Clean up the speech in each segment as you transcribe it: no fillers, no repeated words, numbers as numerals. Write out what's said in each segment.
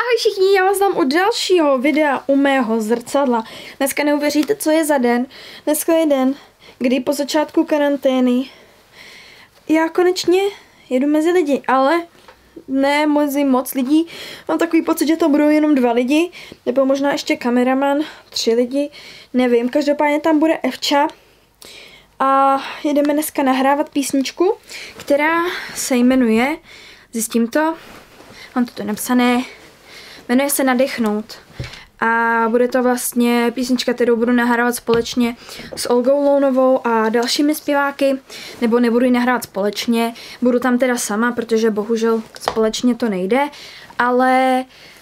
Ahoj všichni, já vás znám u dalšího videa u mého zrcadla. Dneska neuvěříte, co je za den. Dneska je den, kdy po začátku karantény já konečně jedu mezi lidi, ale ne mezi moc lidí. Mám takový pocit, že to budou jenom 2 lidi, nebo možná ještě kameraman, 3 lidi, nevím. Každopádně tam bude Evča a jedeme dneska nahrávat písničku, která se jmenuje, zjistím to, mám to tu napsané, jmenuje se Nadechnout. A bude to vlastně písnička, kterou budu nahrávat společně s Olgou Lounovou a dalšími zpěváky. Nebo nebudu ji nahrávat společně, budu tam teda sama, protože bohužel společně to nejde. Ale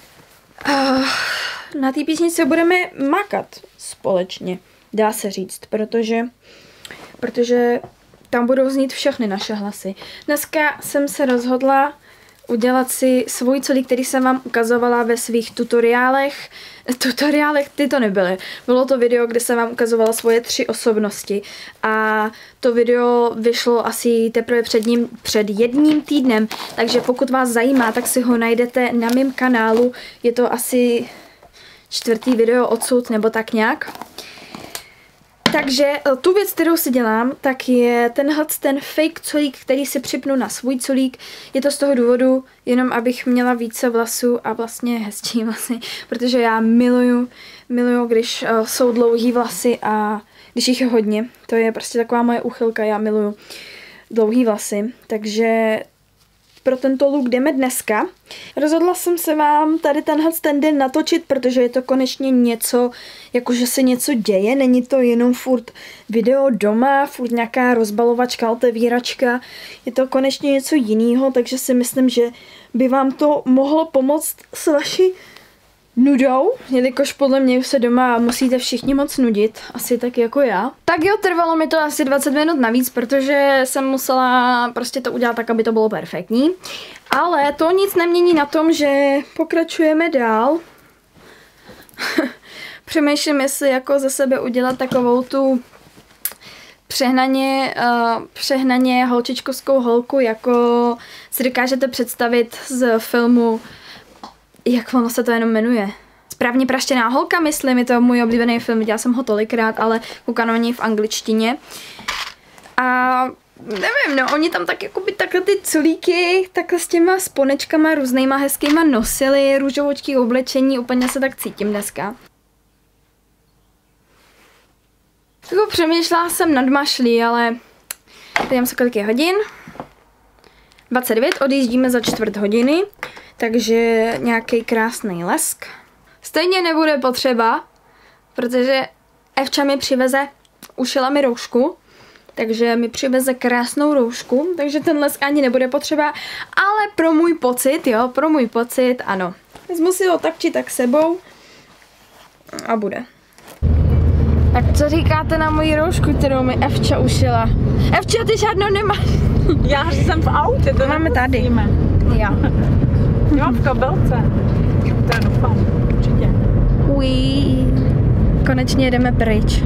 na té písničce budeme makat společně, dá se říct, protože tam budou znít všechny naše hlasy. Dneska jsem se rozhodla udělat si svůj celý, který jsem vám ukazovala ve svých tutoriálech. Tutoriálech ty to nebyly. Bylo to video, kde jsem vám ukazovala svoje 3 osobnosti. A to video vyšlo asi teprve před 1 týdnem. Takže pokud vás zajímá, tak si ho najdete na mém kanálu. Je to asi 4. video odsud, nebo tak nějak. Takže tu věc, kterou si dělám, tak je ten fake colík, který si připnu na svůj colík. Je to z toho důvodu, jenom abych měla více vlasů a vlastně hezčí vlasy, protože já miluju, když jsou dlouhý vlasy a když jich je hodně. To je prostě taková moje úchylka, já miluju dlouhý vlasy, takže pro tento look jdeme dneska. Rozhodla jsem se vám tady ten den natočit, protože je to konečně něco, jakože se něco děje, není to jenom furt video doma, furt nějaká rozbalovačka, otevíračka, je to konečně něco jiného, takže si myslím, že by vám to mohlo pomoct s vaší nudou, jelikož podle mě se doma musíte všichni moc nudit, asi tak jako já. Tak jo, trvalo mi to asi 20 minut navíc, protože jsem musela prostě to udělat tak, aby to bylo perfektní. Ale to nic nemění na tom, že pokračujeme dál. Přemýšlím, jestli jako ze sebe udělat takovou tu přehnaně holčičkovskou holku, jako si dokážete představit z filmu, jak ono se to jenom jmenuje. Správně praštěná holka, myslím, je to můj oblíbený film, viděla jsem ho tolikrát, ale koukám na něj v angličtině. A nevím, no, oni tam tak jakoby takhle ty culíky, takhle s těma sponečkama různýma hezkýma nosili, růžovočky oblečení, úplně se tak cítím dneska. Jako přemýšlela jsem nad mašlí, ale dívám se, kolik je hodin. 29, odjíždíme za 1/4 hodiny. Takže nějaký krásný lesk. Stejně nebude potřeba, protože Evča mi přiveze, ušila mi roušku, takže mi přiveze krásnou roušku, takže ten lesk ani nebude potřeba, ale pro můj pocit, ano. Vezmu si ho tak či tak sebou a bude. Tak co říkáte na moji roušku, kterou mi Evča ušila? Evča, ty žádnou nemáš. Já jsem v autě, to máme tady. Já. Jo, v kabelce. To je doufám, určitě. Konečně jedeme pryč.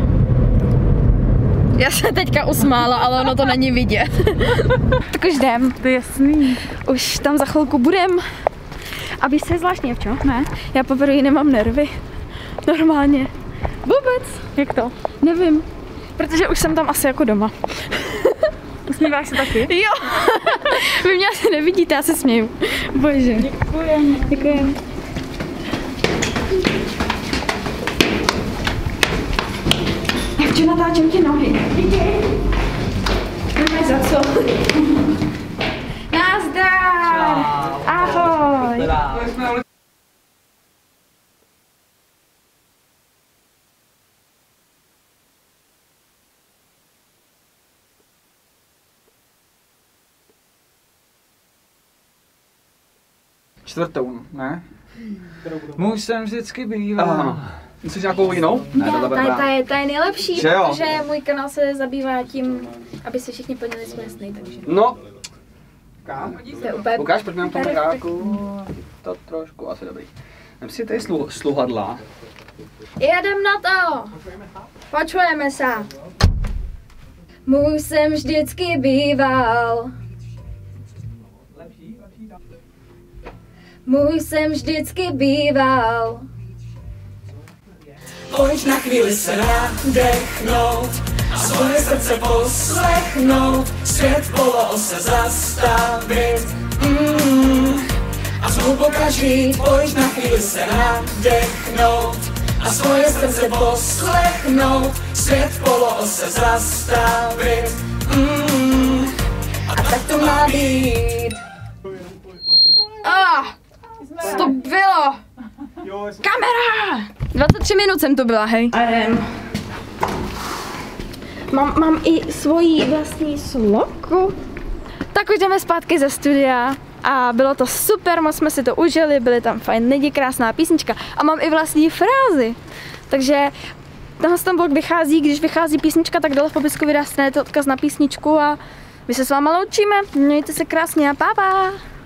Já se teďka usmála, ale ono to není vidět. Tak už jdem. To je jasný. Už tam za chvilku budem. A víš, co je zvláštní, Evčo? Ne. Já poprvé nemám nervy. Normálně. Vůbec. Jak to? Nevím. Protože už jsem tam asi jako doma. Usmíváš se taky? Jo. Vy mě asi nevidíte, já se směju. Bože. Děkujem. Děkujem. Evčo, natáčím ti nohy. Nemáš za co. Nazdar. Ahoj. Čtvrtou, ne? Muž jsem vždycky býval. Myslíš nějakou jinou? Ne, ta je nejlepší, že jo? protože můj kanál se zabývá tím, aby se všichni plnili své sny, takže. No. To je úplně Ukáž, pojď mi na tom kajáku. To trošku asi dobrý. Vem si tady sluhadla. Jedem na to! Počujeme se. Muž jsem vždycky býval. můj jsem vždycky býval. Pojď na chvíli se nadechnout a svoje srdce poslechnout, svět v poloose zastavit. A zhluboka žít, pojď na chvíli se nadechnout a svoje srdce poslechnout, svět v poloose zastavit. A tak to má být. To bylo! Kamera! 23 minut jsem tu byla, hej. Mám i svoji vlastní sloku. Tak už jdeme zpátky ze studia a bylo to super, moc jsme si to užili, byly tam fajn lidi, krásná písnička a mám i vlastní frázi. Takže tenhle ten vlog vychází, když vychází písnička, tak dole v popisku videa dostanete odkaz na písničku a my se s váma loučíme. Mějte se krásně a pa.